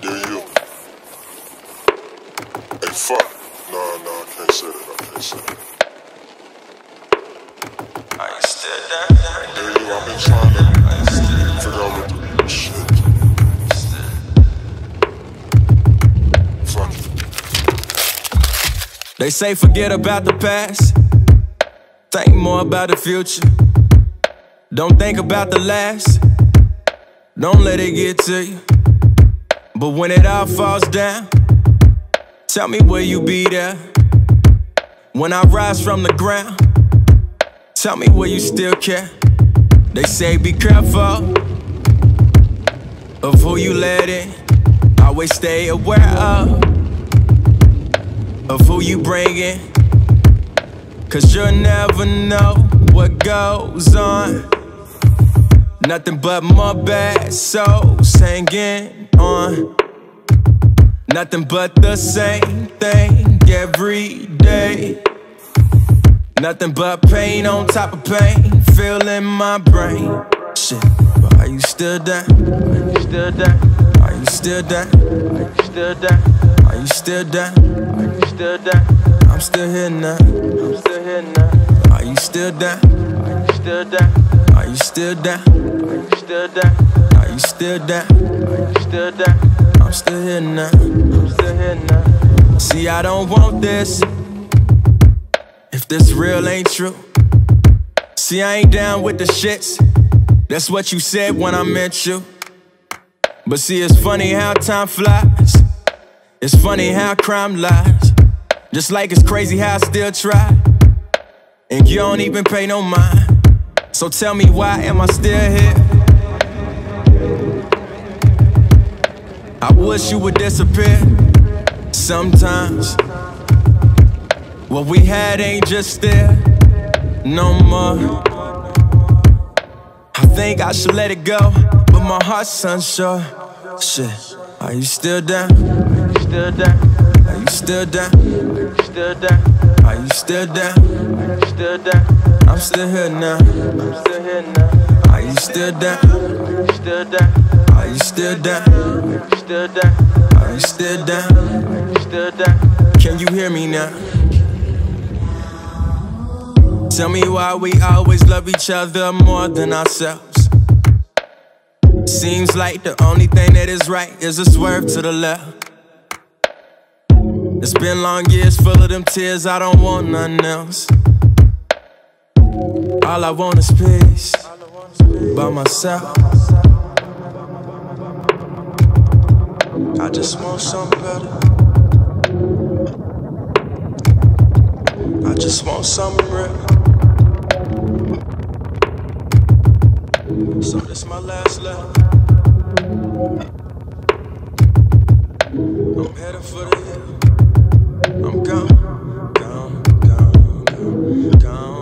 dare you. Hey, fuck. No, I can't say that. I can't say that. Are you still down? I dare you. I've been trying to figure out what the shit. Fuck it. They say forget about the past, think more about the future. Don't think about the last, don't let it get to you. But when it all falls down, tell me will you be there? When I rise from the ground, tell me will you still care? They say be careful of who you let in. Always stay aware of who you bring in, 'cause you'll never know what goes on. Nothing but more bad souls hanging on. Nothing but the same thing every day. Nothing but pain on top of pain, filling my brain. Shit, but are you still down? Are you still down? Are you still down? Are you still down? Are you still down? Are you still down? I'm still here now. I'm still here now. Are you still down? Are you still down? Are you still down? Are you still down? Are you still down? Are you still down? I'm still here now. I'm still here now. See, I don't want this if this real ain't true. See, I ain't down with the shits. That's what you said when I met you. But see, it's funny how time flies. It's funny how crime lies. Just like it's crazy how I still try, and you don't even pay no mind. So tell me, why am I still here? I wish you would disappear. Sometimes what we had ain't just there no more. I think I should let it go, but my heart's unsure. Shit, are you still down? Are you still down? Are you still down? Are you still down? Are you still down? Are you still down? I'm still here now. I'm still here now. Are you still down? Are you still down? Are you still down? Are you still down? Are you still down? Are you still down? Can you hear me now? Tell me why we always love each other more than ourselves. Seems like the only thing that is right is a swerve to the left. It's been long years full of them tears, I don't want nothing else. All I want is peace by myself. I just want something better. I just want something real. So this my last letter. I'm headed for the hill. I'm gone, gone, gone, gone, gone.